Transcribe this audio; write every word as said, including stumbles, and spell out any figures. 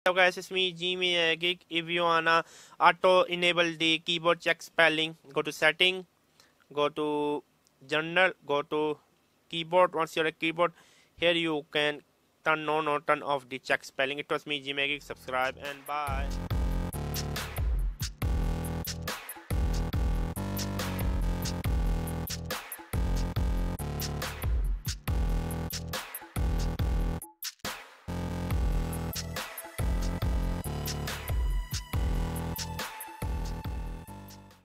up guys, it's me Jimmy Geek. If you wanna auto enable the keyboard check spelling, go to setting, go to general, go to keyboard. Once you're a keyboard, here you can turn on or turn off the check spelling. It was me Jimmy Geek. Subscribe and bye.